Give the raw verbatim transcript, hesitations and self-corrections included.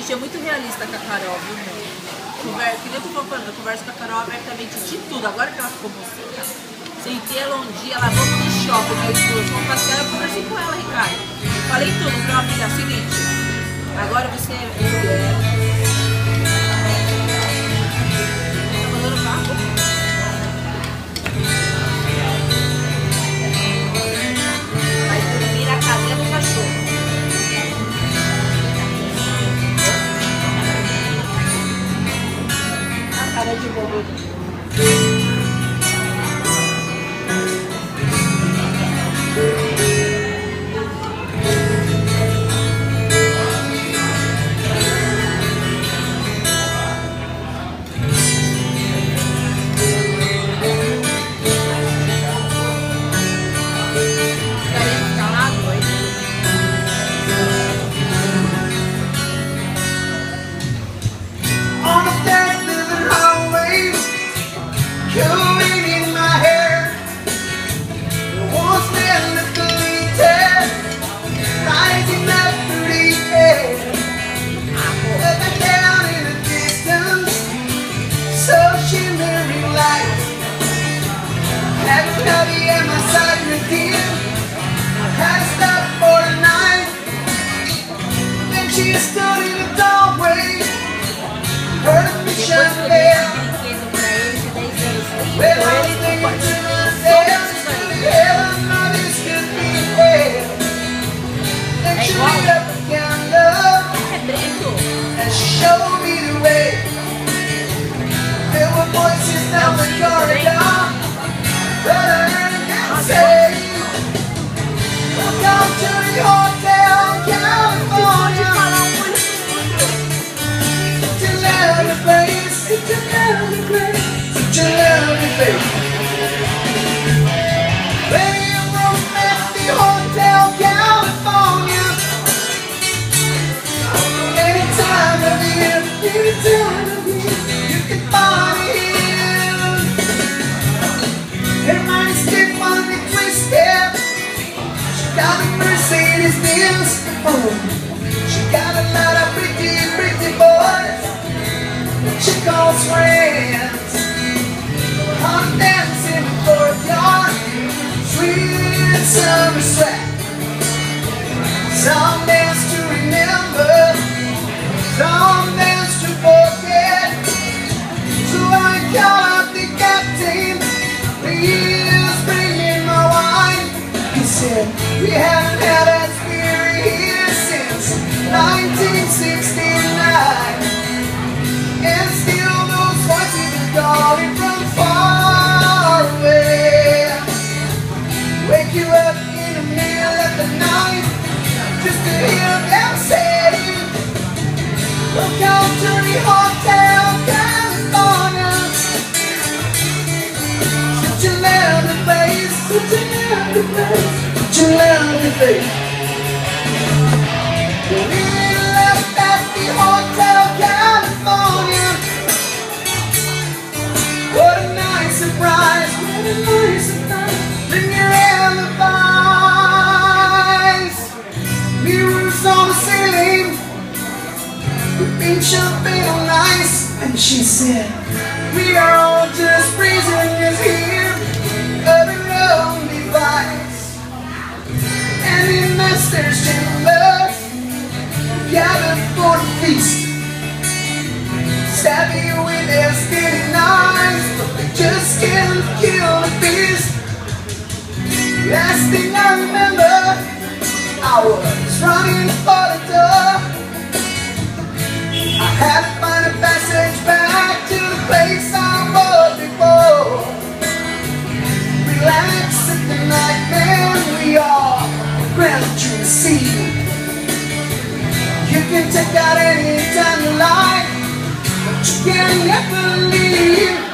Gente, é muito realista com a Carol, viu, meu? Conversa, que nem eu tô falando, eu converso com a Carol abertamente de tudo. Agora que ela ficou mocinha, sentei ela um dia, ela vamos no shopping, meu esposo, vamos passear, eu conversei com ela, Ricardo. Falei tudo, falei, ó, filha, é o seguinte, agora você é mulher. Tá mandando papo? Vai dormir na casinha do cachorro. Cara de bobo. She stood in the doorway, heard a mission bell. Well, I was thinking to myself, heaven of this could be hell. Then she lit up a candle and showed me the way. There were voices down the corridor, but I heard them say, welcome to the Hotel California. Such a lovely place, such a lovely place. Lady of Rome at the Hotel California. Any time of year, any time of year, you can find it here. Her mind's stiff on the twisted. She got a Mercedes Benz. She got a lot of pretty, pretty boys she calls friends. I'm dancing in the courtyard, sweet summer sweat. Some dance to remember, some dance to forget. So I call out the captain, please bring me my wine. He said, we haven't had that spirit here since nineteen sixty-nine. And still those voices are calling from far away. Wake you up in the middle of the night just to hear them say, welcome to the Hotel California. Such a lovely place, such a lovely place, such a lovely place. We left at the Hotel California. What a nice surprise, what a nice surprise. Bring your alibis. Mirrors on the ceiling, we've been jumping on ice. And she said, we are all just prisoners here of our own device. And the master's chamber gathered for the feast. Stab you with their skinny knives, but they just can't kill the beast. Last thing I remember, I was running for the door. I had to find a passage back to the place I was before. Relax at the night, man, we are ground to receive. You can take out any time you like, but you can never leave.